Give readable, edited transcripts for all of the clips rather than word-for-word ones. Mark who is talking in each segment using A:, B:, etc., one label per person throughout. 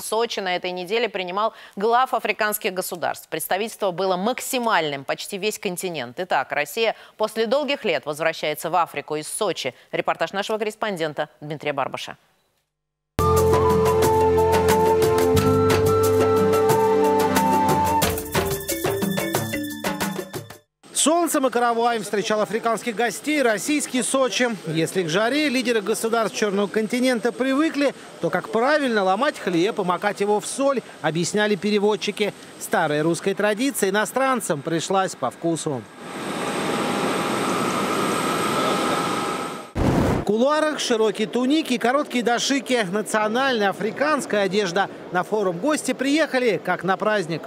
A: Сочи на этой неделе принимал глав африканских государств. Представительство было максимальным, почти весь континент. Итак, Россия после долгих лет возвращается в Африку из Сочи. Репортаж нашего корреспондента Дмитрия Барбаша.
B: Солнцем и караваем встречал африканских гостей российский Сочи. Если к жаре лидеры государств Черного континента привыкли, то как правильно ломать хлеб и макать его в соль, объясняли переводчики. Старая русская традиция иностранцам пришлась по вкусу. В кулуарах широкие туники и короткие дашики. Национальная африканская одежда. На форум гости приехали как на праздник.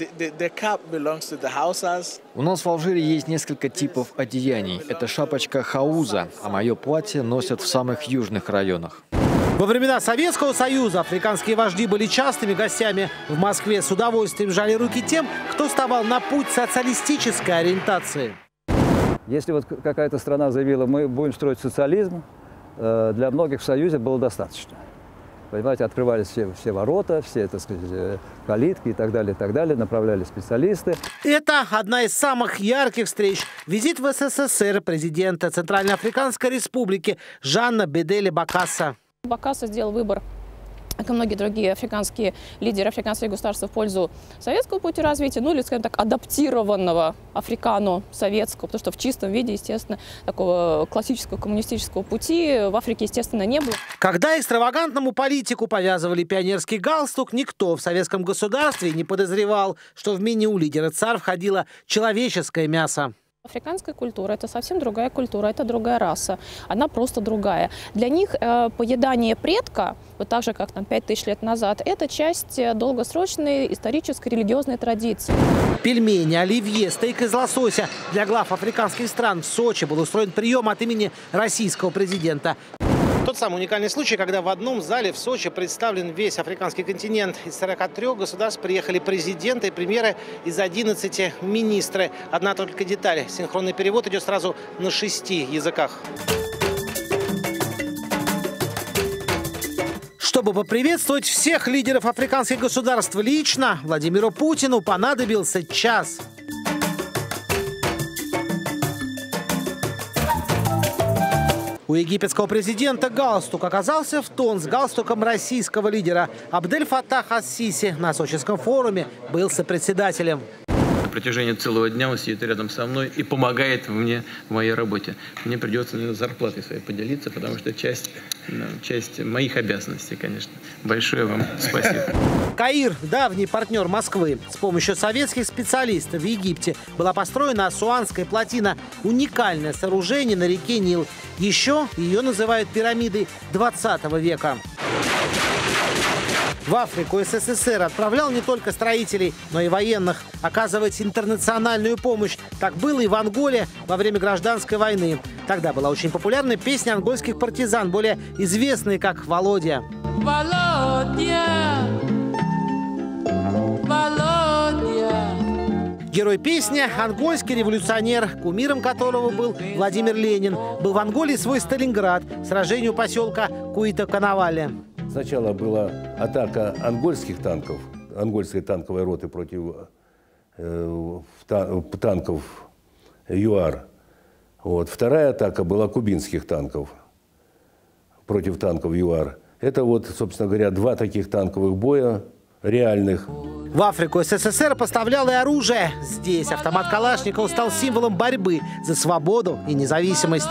C: У нас в Алжире есть несколько типов одеяний. Это шапочка хауза, а мое платье носят в самых южных районах.
B: Во времена Советского Союза африканские вожди были частыми гостями. В Москве с удовольствием жали руки тем, кто вставал на путь социалистической ориентации.
D: Если вот какая-то страна заявила, мы будем строить социализм, для многих в Союзе было достаточно. Понимаете, открывались все ворота, все, так сказать, калитки и так далее, направляли специалисты.
B: Это одна из самых ярких встреч. Визит в СССР президента Центральноафриканской республики Жанна Бедели Бокасса.
E: Бокасса сделал выбор, как и многие другие африканские лидеры африканских государств, в пользу советского пути развития, ну или, скажем так, адаптированного африкано-советского, потому что в чистом виде, естественно, такого классического коммунистического пути в Африке, естественно, не было.
B: Когда экстравагантному политику повязывали пионерский галстук, никто в советском государстве не подозревал, что в меню лидера ЦАР входило человеческое мясо.
E: Африканская культура – это совсем другая культура, это другая раса, она просто другая. Для них поедание предка, вот так же, как там 5000 лет назад, это часть долгосрочной исторической религиозной традиции.
B: Пельмени, оливье, стейк из лосося. Для глав африканских стран в Сочи был устроен прием от имени российского президента. Тот самый уникальный случай, когда в одном зале в Сочи представлен весь африканский континент. Из 43 государств приехали президенты и премьеры, из 11 министры. Одна только деталь. Синхронный перевод идет сразу на 6 языках. Чтобы поприветствовать всех лидеров африканских государств лично, Владимиру Путину понадобился час. У египетского президента галстук оказался в тон с галстуком российского лидера. Абдель-Фаттах ас-Сиси на Сочинском форуме был сопредседателем.
F: На протяжении целого дня он сидит рядом со мной и помогает мне в моей работе. Мне придется, наверное, зарплатой своей поделиться, потому что часть моих обязанностей, конечно. Большое вам спасибо.
B: Каир, давний партнер Москвы. С помощью советских специалистов в Египте была построена Асуанская плотина. Уникальное сооружение на реке Нил. Еще ее называют пирамидой 20 века. В Африку СССР отправлял не только строителей, но и военных. Оказывать интернациональную помощь. Так было и в Анголе во время гражданской войны. Тогда была очень популярна песня ангольских партизан, более известная как «Володя». Володя, Володя. Герой песни – ангольский революционер, кумиром которого был Владимир Ленин. Был в Анголе свой Сталинград, сражению поселка Куито-Канавале.
G: Сначала была атака ангольских танков, ангольской танковой роты против танков ЮАР. Вот. Вторая атака была кубинских танков против танков ЮАР. Это вот, собственно говоря, два таких танковых боя реальных.
B: В Африку СССР поставлял и оружие. Здесь автомат Калашникова стал символом борьбы за свободу и независимость.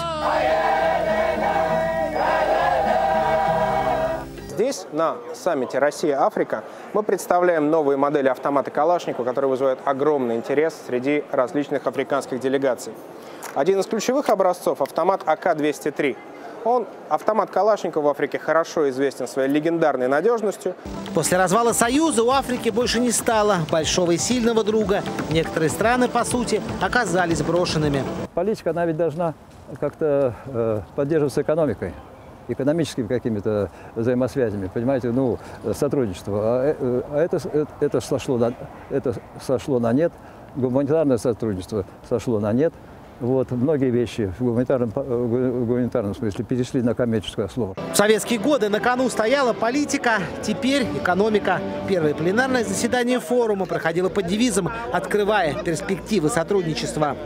H: Здесь, на саммите «Россия-Африка», мы представляем новые модели автомата Калашникова, которые вызывают огромный интерес среди различных африканских делегаций. Один из ключевых образцов – автомат АК-203. Автомат Калашникова в Африке хорошо известен своей легендарной надежностью.
B: После развала Союза у Африки больше не стало большого и сильного друга. Некоторые страны, по сути, оказались брошенными.
D: Политика, она ведь должна как-то поддерживаться экономикой, экономическими какими-то взаимосвязями, понимаете, ну, сотрудничество. Это сошло на нет, гуманитарное сотрудничество сошло на нет. Вот, многие вещи в гуманитарном смысле перешли на коммерческое слово.
B: В советские годы на кону стояла политика, теперь экономика. Первое пленарное заседание форума проходило под девизом «Открывая перспективы сотрудничества».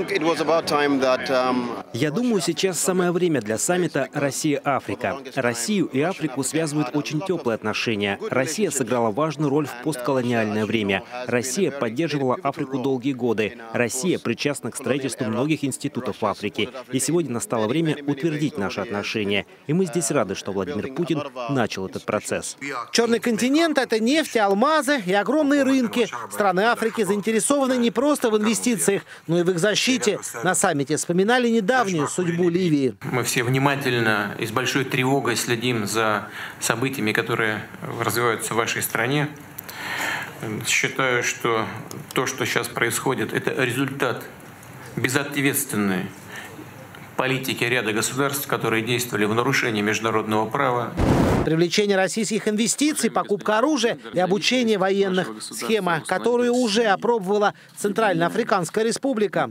I: Я думаю, сейчас самое время для саммита «Россия-Африка». Россию и Африку связывают очень теплые отношения. Россия сыграла важную роль в постколониальное время. Россия поддерживала Африку долгие годы. Россия причастна к строительству многих институтов в Африке. И сегодня настало время утвердить наши отношения. И мы здесь рады, что Владимир Путин начал этот процесс.
B: Черный континент – это нефть, алмазы и огромные рынки. Страны Африки заинтересованы не просто в инвестициях, но и в их защите. На саммите вспоминали недавнюю судьбу Ливии.
F: Мы все внимательно и с большой тревогой следим за событиями, которые развиваются в вашей стране. Считаю, что то, что сейчас происходит, это результат безответственной политики ряда государств, которые действовали в нарушении международного права.
B: Привлечение российских инвестиций, покупка оружия и обучение военных. Схема, которую уже опробовала Центральноафриканская республика.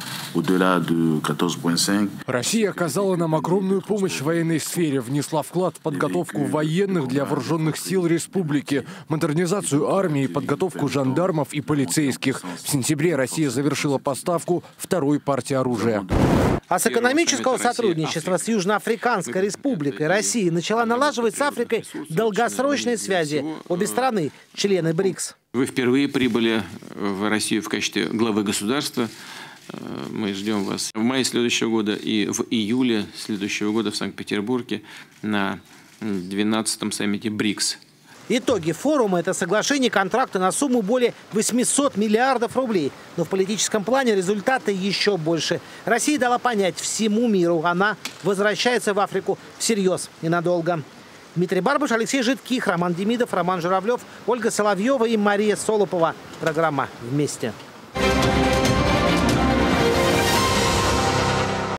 J: Россия оказала нам огромную помощь в военной сфере, внесла вклад в подготовку военных для вооруженных сил республики, модернизацию армии, подготовку жандармов и полицейских. В сентябре Россия завершила поставку второй партии оружия.
B: А с экономического сотрудничества с Южноафриканской республикой Россия начала налаживать с Африкой долгосрочные связи. Обе страны – члены БРИКС.
F: Вы впервые прибыли в Россию в качестве главы государства. Мы ждем вас в мае следующего года и в июле следующего года в Санкт-Петербурге на 12-м саммите БРИКС.
B: Итоги форума – это соглашение контракта на сумму более 800 миллиардов рублей. Но в политическом плане результаты еще больше. Россия дала понять всему миру, она возвращается в Африку всерьез, ненадолго. Дмитрий Барбуш, Алексей Жидких, Роман Демидов, Роман Журавлев, Ольга Соловьева и Мария Солопова. Программа «Вместе».